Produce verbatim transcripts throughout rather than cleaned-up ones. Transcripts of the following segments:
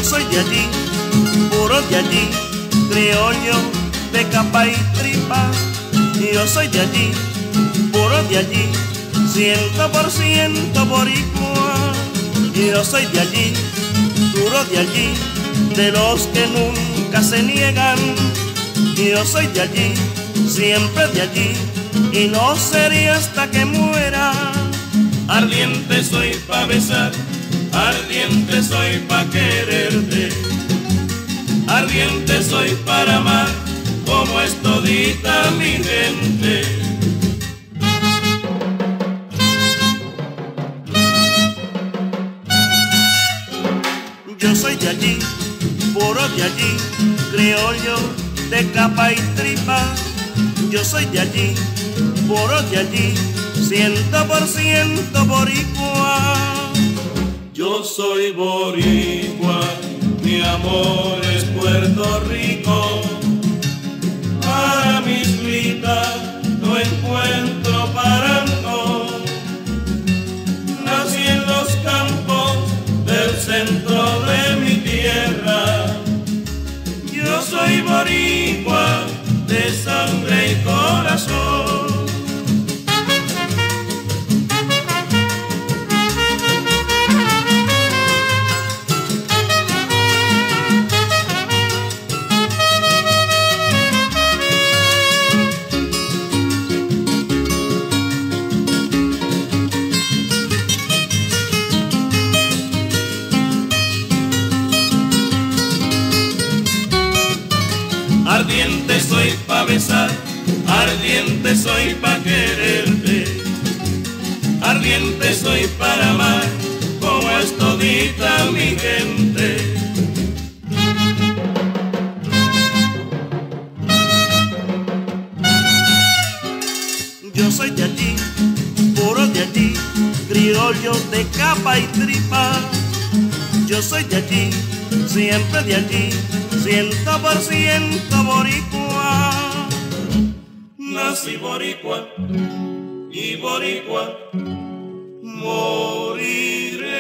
soy de allí, puro de allí, criollo de capa y tripa. Yo soy de allí, puro de allí, ciento por ciento boricua. Yo soy de allí, duro de allí, de los que nunca se niegan. Yo soy de allí, siempre de allí, y no seré hasta que muera. Ardiente soy pa' besar, ardiente soy pa' quererte, ardiente soy para amar, como es todita mi gente. Yo soy de allí, puro de allí, criollo de capa y tripa. Yo soy de allí, puro de allí, ciento por ciento boricua. Yo soy boricua, mi amor es Puerto Rico. Para mis vidas no encuentro parangón. Nací en los campos del centro de mi tierra. Yo soy boricua de sangre y corazón. Ardiente soy pa' besar, ardiente soy pa' quererte, ardiente soy para amar, como es todita mi gente. Yo soy de allí, puro de allí, criollo de capa y tripa. Yo soy de allí, siempre de allí, ciento por ciento boricua. Nací boricua y boricua moriré.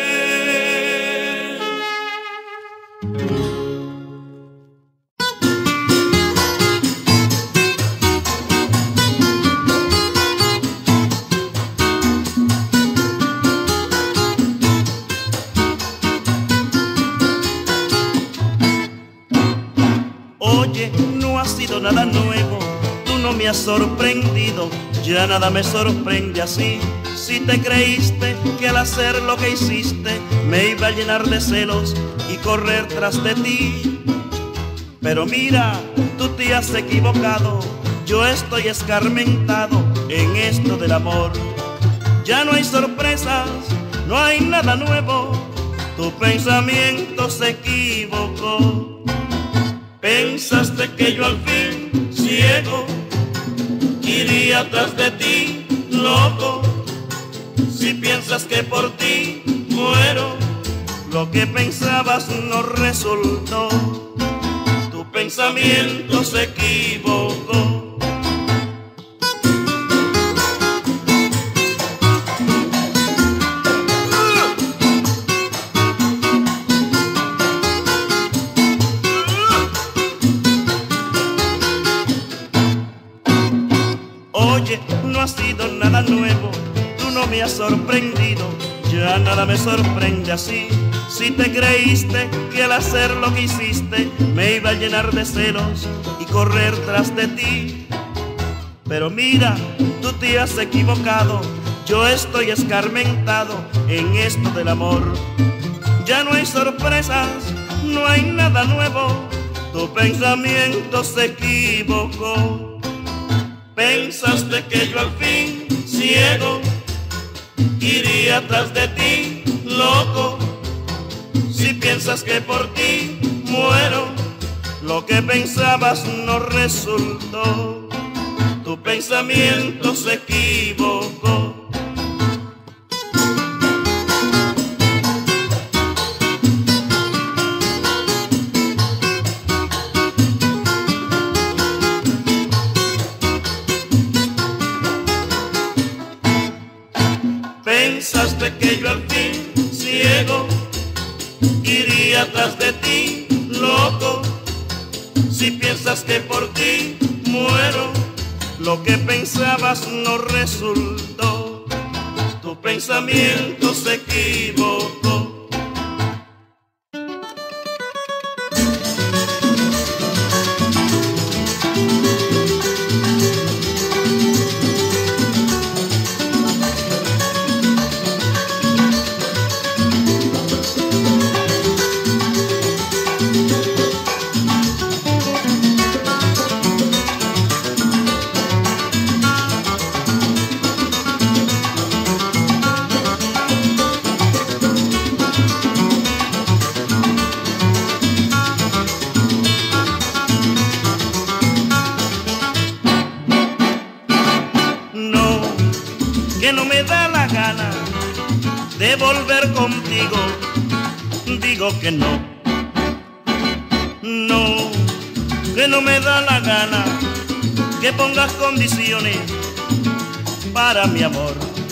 Oye, no ha sido nada nuevo, tú no me has sorprendido, ya nada me sorprende así. Si te creíste que al hacer lo que hiciste me iba a llenar de celos y correr tras de ti, pero mira, tú te has equivocado, yo estoy escarmentado en esto del amor. Ya no hay sorpresas, no hay nada nuevo, tu pensamiento se equivocó. Pensaste que yo al fin, ciego, iría tras de ti, loco. Si piensas que por ti muero, lo que pensabas no resultó. Tu pensamiento se equivocó. Oye, no ha sido nada nuevo, tú no me has sorprendido, ya nada me sorprende así. Si te creíste que al hacer lo que hiciste me iba a llenar de celos y correr tras de ti, pero mira, tú te has equivocado, yo estoy escarmentado en esto del amor. Ya no hay sorpresas, no hay nada nuevo, tu pensamiento se equivocó. Pensaste que yo al fin, ciego, iría tras de ti, loco. Si piensas que por ti muero, lo que pensabas no resultó. Tu pensamiento se equivocó. Pensaste que yo al fin, ciego, iría tras de ti, piensas que por ti muero. Lo que pensabas no resultó, tu pensamiento se equivocó. Que no me da la gana de volver contigo, digo que no. No, que no me da la gana que pongas condiciones para mi amor.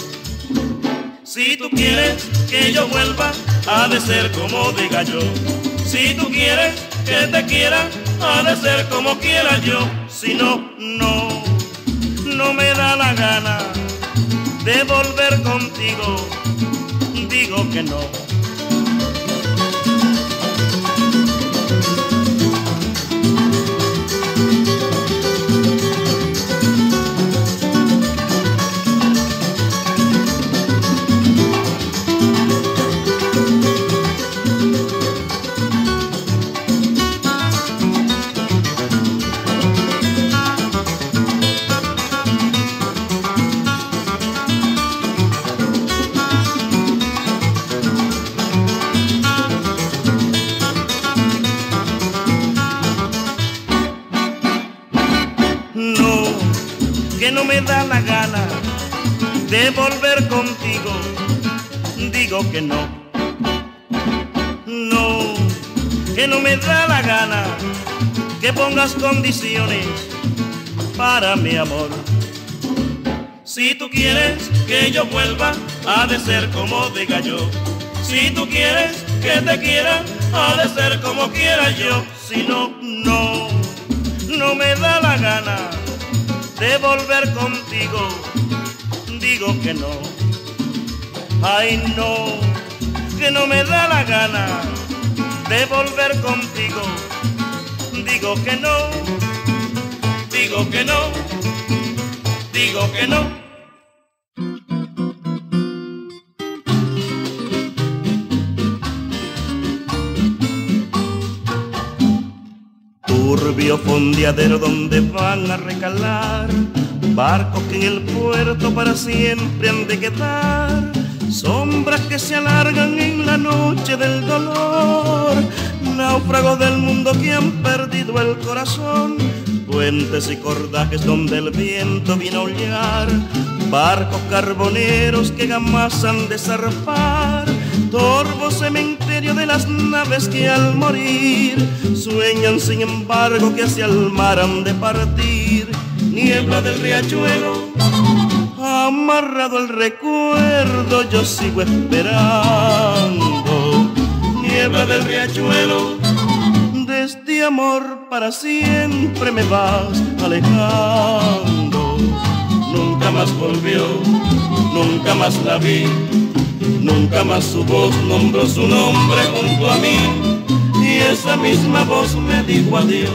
Si tú quieres que yo vuelva, ha de ser como diga yo. Si tú quieres que te quiera, ha de ser como quiera yo. Si no, no, no me da la gana de volver contigo, digo que no. No, que no me da la gana de volver contigo, digo que no. No, que no me da la gana que pongas condiciones para mi amor. Si tú quieres que yo vuelva, ha de ser como diga yo. Si tú quieres que te quiera, ha de ser como quiera yo. Si no, no, no me da la gana de volver contigo, digo que no. Ay no, que no me da la gana de volver contigo, digo que no, digo que no, digo que no. Turbio fondeadero donde van a recalar barcos que en el puerto para siempre han de quedar, sombras que se alargan en la noche del dolor, náufragos del mundo que han perdido el corazón, puentes y cordajes donde el viento vino a aullar, barcos carboneros que jamás han de zarpar, torvo cementerio de las naves que al morir sueñan sin embargo que hacia el mar han de partir. Niebla del riachuelo, amarrado al recuerdo yo sigo esperando. Niebla del riachuelo, de este amor para siempre me vas alejando. Nunca más volvió, nunca más la vi, nunca más su voz nombró su nombre junto a mí, y esa misma voz me dijo adiós.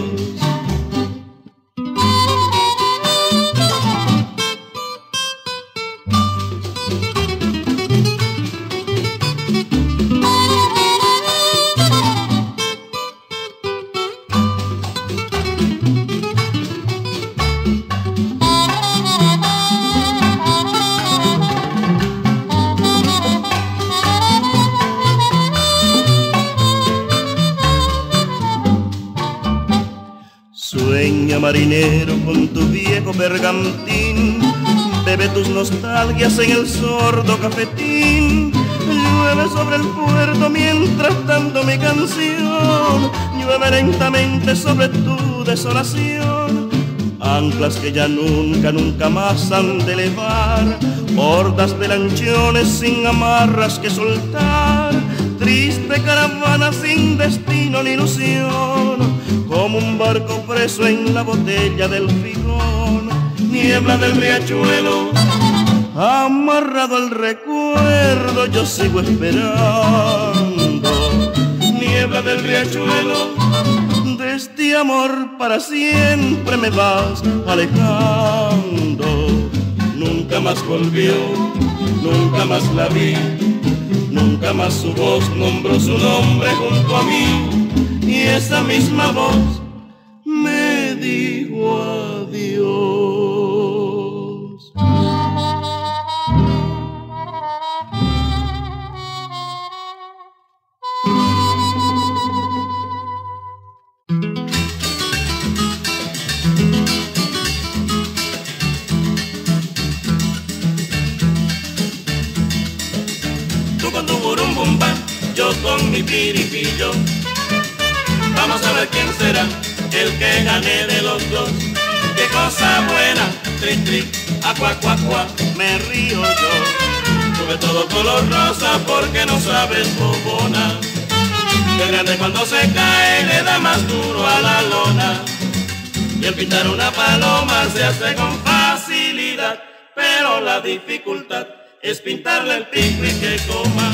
Sueña marinero con tu viejo bergantín, bebe tus nostalgias en el sordo cafetín. Llueve sobre el puerto mientras tanto mi canción llueve lentamente sobre tu desolación. Anclas que ya nunca, nunca más han de elevar, hordas de lanchones sin amarras que soltar, triste caravana sin destino ni ilusión, como un barco preso en la botella del figón. Niebla del riachuelo, amarrado al recuerdo, yo sigo esperando. Niebla del riachuelo, de este amor para siempre me vas alejando. Nunca más volvió, nunca más la vi, nunca más su voz nombró su nombre junto a mí. Y esa misma voz me dijo adiós. Tú con tu burumbumba, yo con mi piripillo. Vamos a ver quién será el que gane de los dos. Qué cosa buena, tri tri, aqua aqua aqua. Me río yo, Sube todo color rosa porque no sabes bobona. Que grande cuando se cae le da más duro a la lona. Y el pintar una paloma se hace con facilidad, pero la dificultad es pintarle el pico y que coma.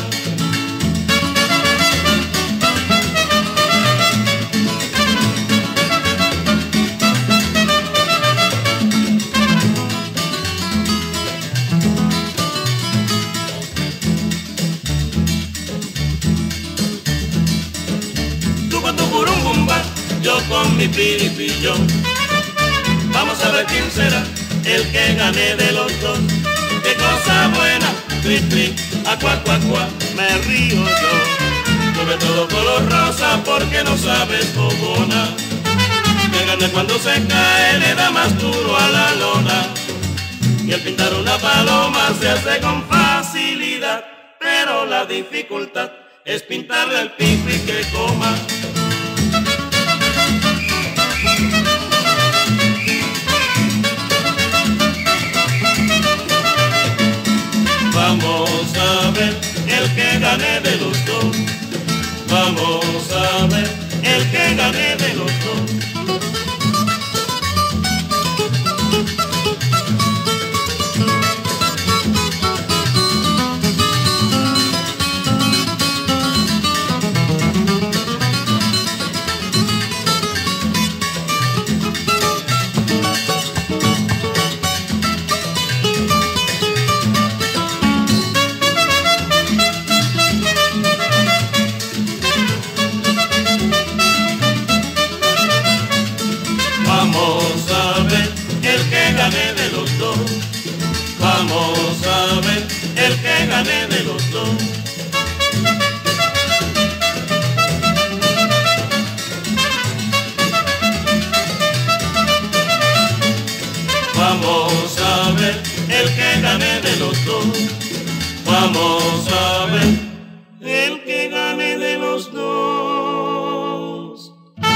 Yo con mi piripillo. Vamos a ver quién será el que gane de los dos. Qué cosa buena, tri tri, aqua aqua aqua. me río yo. Sube todo color rosa porque no sabes bobona. Que grande cuando se cae le da más duro a la lona. Y el pintar una paloma se hace con facilidad, pero la dificultad es pintarle el pico y que coma. Vamos a ver el que gane de los dos. Vamos a ver el que gane de los dos. Vamos a ver el que gane de los dos. Vamos a ver el que gane de los dos. Vamos a ver el que gane de los dos. Vamos a ver el que gane de los dos.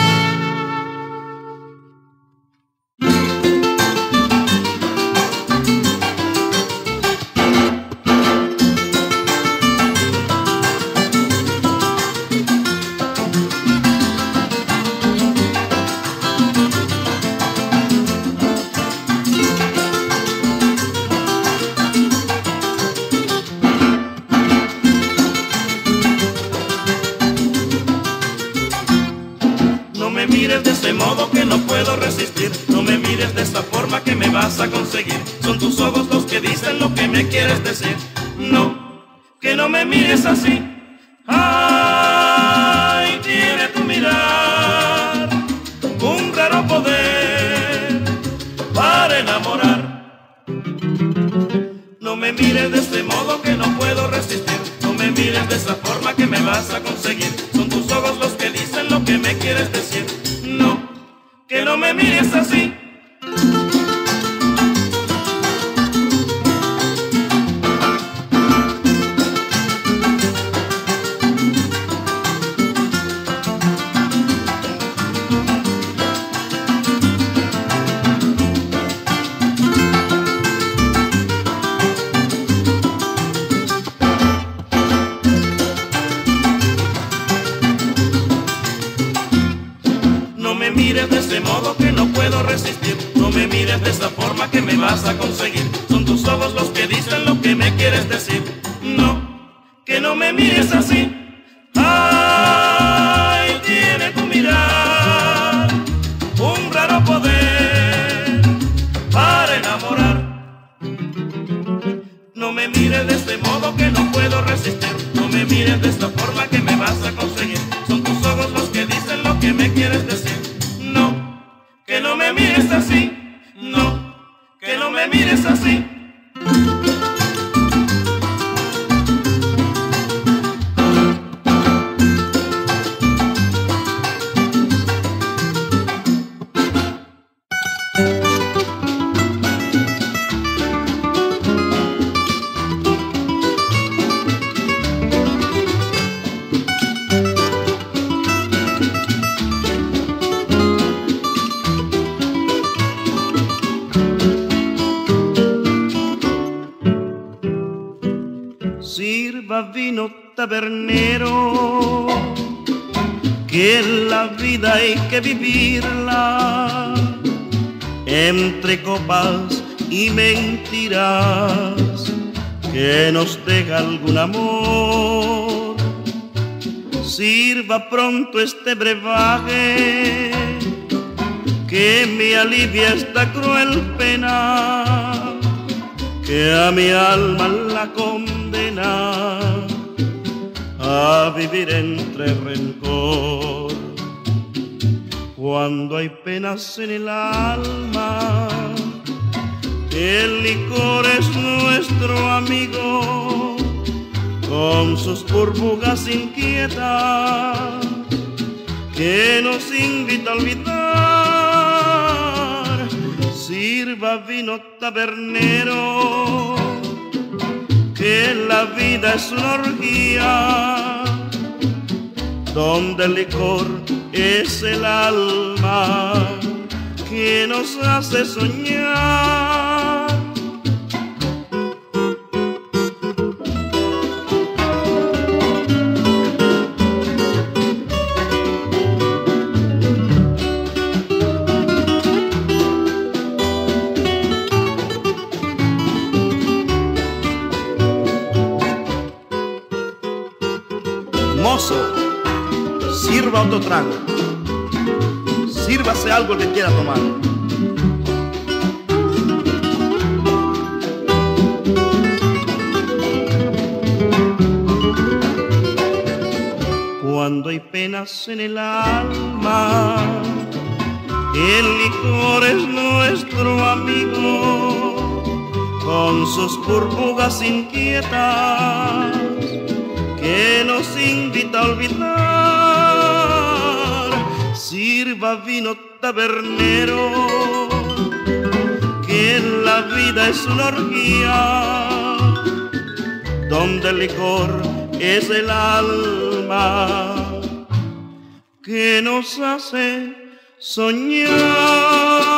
No me mires de ese modo que no puedo resistir. No me mires de esa forma que me vas a conseguir. Son tus ojos los que dicen lo que me quieres decir. No, que no me mires así. Ay, tiene tu mirar un raro poder para enamorar. No me mires de ese modo que no puedo resistir. No me mires de esa forma que me vas a conseguir. Son tus ojos los que dicen lo que me quieres decir. No, que no me mires así. No me me mires de ese modo que no puedo resistir. No me mires de esa forma que me vas a conseguir. Son tus ojos los que dicen lo que me quieres decir. No, que no me mires así. Ay, tiene tu mirar un raro poder para enamorar. No me mires de este modo que no puedo resistir. No me mires de esta forma que me vas a conseguir. Son tus ojos los que dicen lo que me quieres decir. No, que no me mires así. No, que no me mires así. Sirva vino tabernero, que la vida hay que vivirla entre copas y mentiras, que nos deja algún amor. Sirva pronto este brebaje, que me alivia esta cruel pena, que a mi alma la condena a vivir entre rencor. Cuando hay penas en el alma, el licor es nuestro amigo, con sus burbujas inquietas que nos invita a olvidar. Sirva vino tabernero, que la vida es una orgía, donde el licor es el alma que nos hace soñar. Mozo, sirva otro trago. Sírvase algo que quiera tomar. Cuando hay penas en el alma, el licor es nuestro amigo, con sus burbujas inquietas que nos invita a olvidar. Sirva vino tabernero, que la vida es una orgía, donde el licor es el alma que nos hace soñar.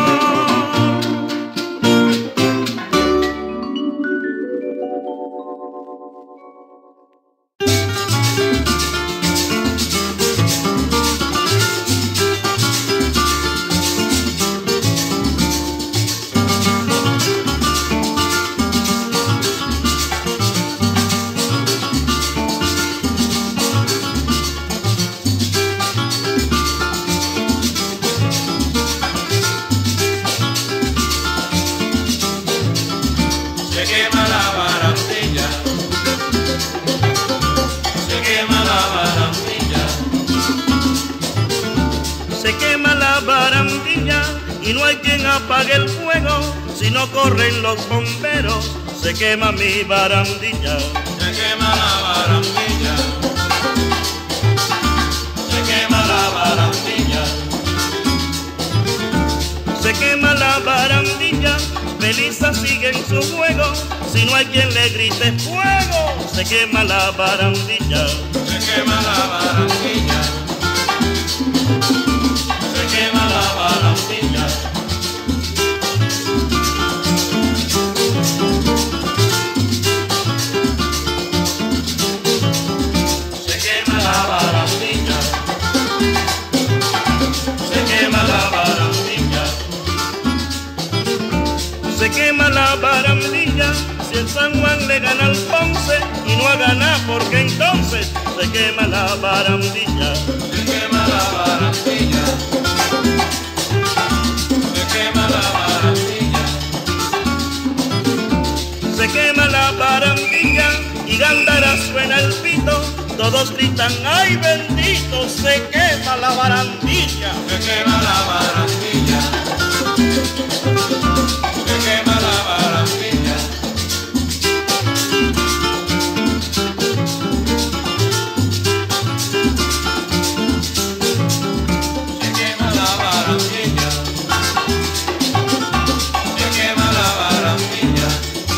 Y no hay quien apague el fuego, si no corren los bomberos, se quema mi barandilla. Se quema la barandilla, se quema la barandilla, se quema la barandilla, Melissa sigue en su juego, si no hay quien le grite fuego, se quema la barandilla. Se quema la barandilla, se quema la barandilla. Se quema la barandilla, se quema la barandilla, si el San Juan le gana al Ponce y no ha ganado porque entonces se quema la barandilla. Se quema la barandilla, se quema la barandilla, se quema la barandilla y Gándara suena el pito, todos gritan ¡ay bendito! Se quema la barandilla. se quema la barandilla, se quema la barandilla, se quema la barandilla, se quema la barandilla,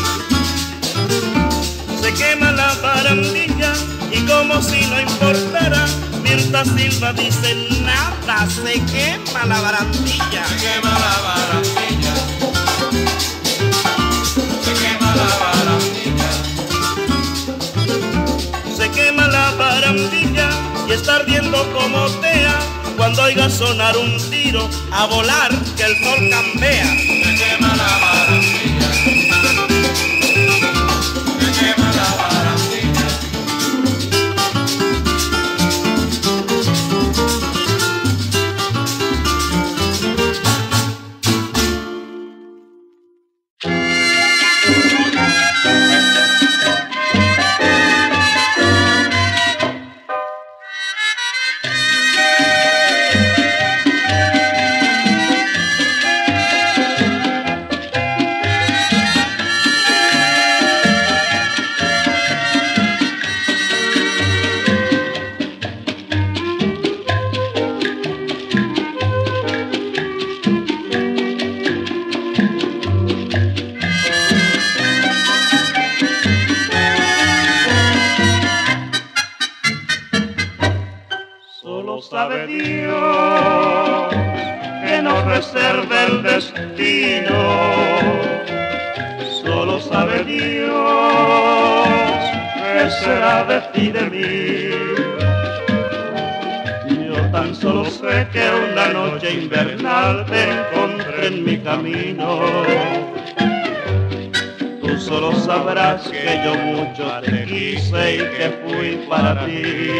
Se quema la barandilla y como si no importara, Mirta Silva dice nada, se quema la barandilla. se quema la barandilla, se quema la barandilla, Se quema la barandilla y está ardiendo como tea, cuando oiga sonar un tiro, a volar que el sol cambia. se quema la barandilla, se quema la barandilla, Solo sabe Dios que nos reserva el destino. Solo sabe Dios qué será de ti y de mí. Yo tan solo sé que una noche invernal te encontré en mi camino. Tú solo sabrás que yo mucho te quise y que fui para ti.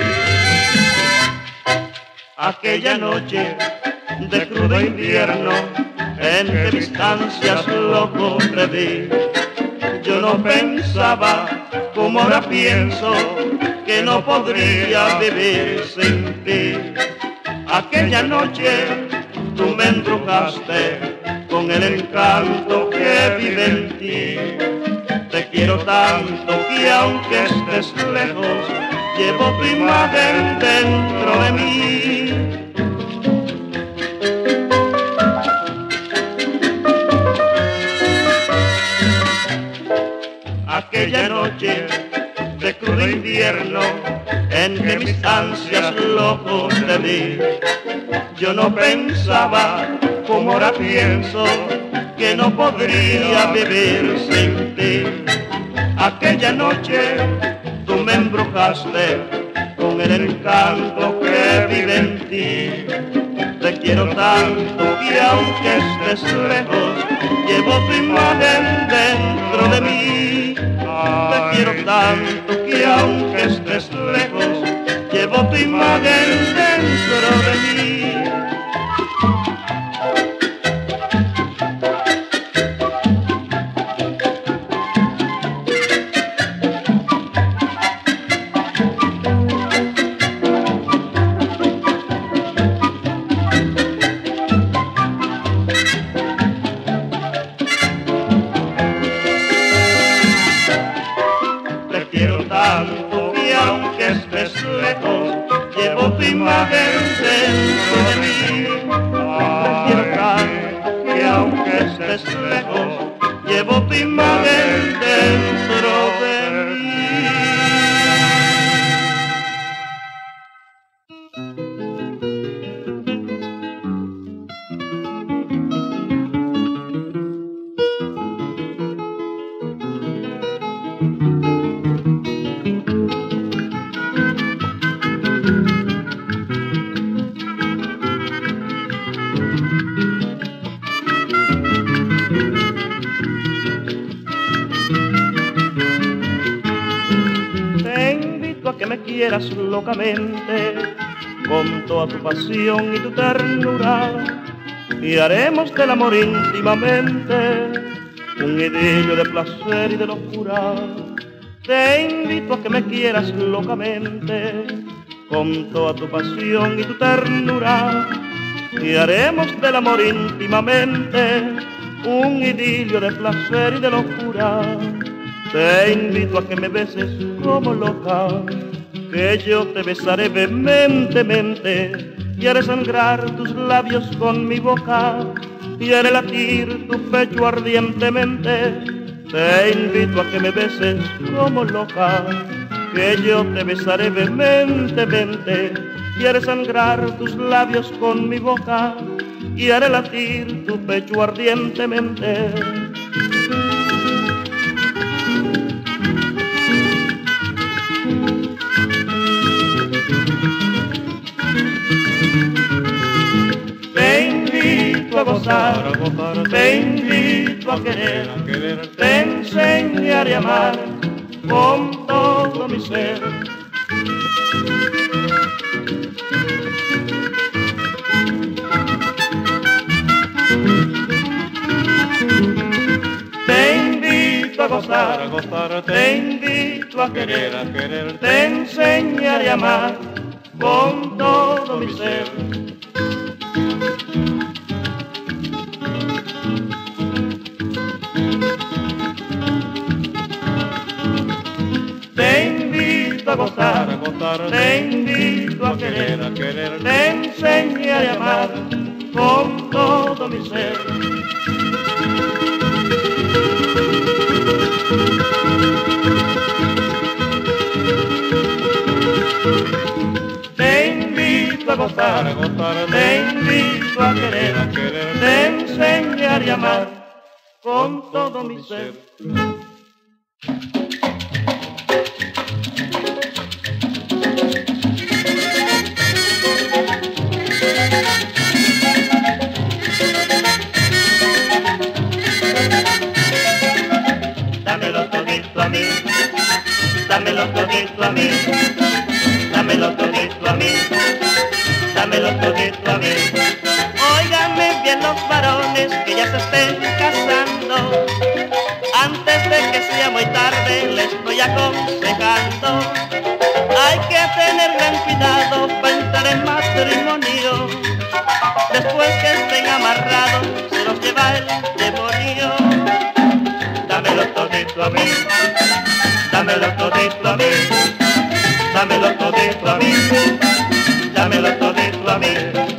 Aquella noche de crudo invierno, en que mis ansias loco te vi, yo no pensaba, como ahora pienso, que no podría vivir sin ti. Aquella noche tú me embrujaste con el encanto que vive en ti. Te quiero tanto que aunque estés lejos, llevo tu imagen dentro de mí. Aquella noche de crudo invierno, en que mis ansias locos te vi, yo no pensaba, como ahora pienso, que no podría vivir sin ti. Aquella noche tú me embrujaste con el encanto que vive en ti. Te quiero tanto que aunque estés lejos, llevo tu imagen dentro de mí. Te quiero tanto que aunque estés lejos, llevo tu imagen dentro de mí. Tanto que aunque estés lejos, llevo tu imagen dentro de mí. Te quiero tanto que aunque estés lejos, llevo tu imagen dentro de mí. quieras locamente, con toda tu pasión y tu ternura, y haremos del amor íntimamente un idilio de placer y de locura. Te invito a que me quieras locamente, con toda tu pasión y tu ternura, y haremos del amor íntimamente un idilio de placer y de locura. Te invito a que me beses como loca, que yo te besaré vehementemente, y haré sangrar tus labios con mi boca, y haré latir tu pecho ardientemente. Te invito a que me beses como loca, que yo te besaré vehementemente, y haré sangrar tus labios con mi boca, y haré latir tu pecho ardientemente. Te invito a gozar, te invito a querer, te enseñaré a amar con todo mi ser. Te invito a gozar, a gozar, te invito a querer, a querer, te enseñaré a amar con todo mi ser. Te invito a gozar, a gozar, te invito a querer, a querer, te enseñaré a amar con todo mi ser. Te invito a gozar, a gozar, te invito a querer, a querer, te enseñaré a amar con todo mi ser. Dámelo todito a mí, dámelo todito a mí, dámelo todito a mí, dámelo todito a mí. Óigame bien los varones que ya se estén casando, antes de que sea muy tarde les estoy aconsejando. Hay que tener gran cuidado para entrar en matrimonio, después que estén amarrados se los lleva el demonio. Dámelo todito a mí, dámelo todito a mí, dámelo todito a mí, dámelo todito a mí.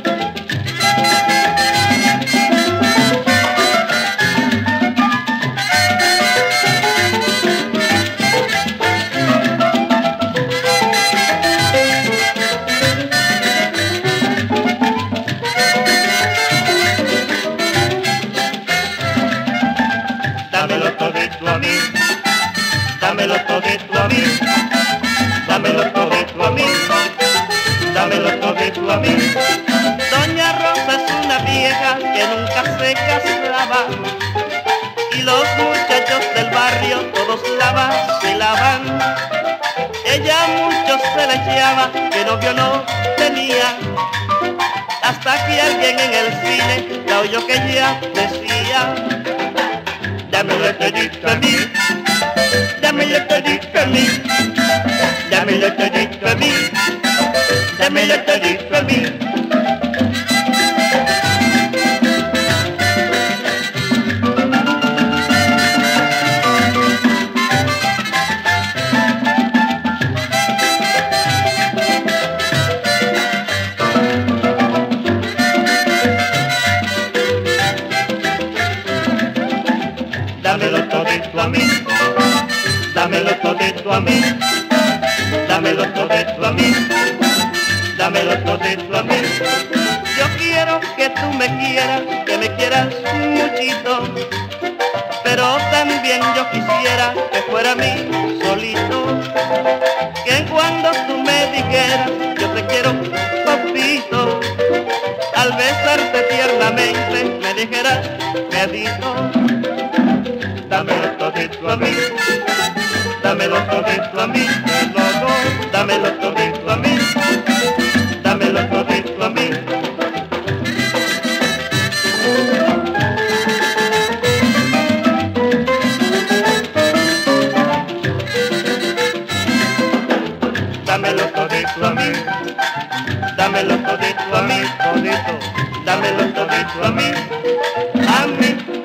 Dámelo todito a mí, dámelo todito a mí, dámelo todito a mí, dámelo todito a mí. Doña Rosa es una vieja que nunca se casaba, y los muchachos del barrio todos la vacilaban. Ella mucho se le echaba, que novio no tenía, hasta que alguien en el cine la oyó que ella decía: dámelo todito a mí, dámelo todito a mí, dámelo todito a mí, dámelo todito a mí. Dámelo todito a mí, dámelo todito a mí, dámelo todito a mí, dámelo todito a mí. Yo quiero que tú me quieras, que me quieras muchito, pero también yo quisiera que fuera mí solito, que cuando tú me dijeras yo te quiero papito, al besarte tiernamente me dijeras medito. Dámelo todito a mí, dámelo todito a mí, dámelo todito. dámelo todito a mí, dámelo todito a mí, todito, dámelo todito a mí, a mí.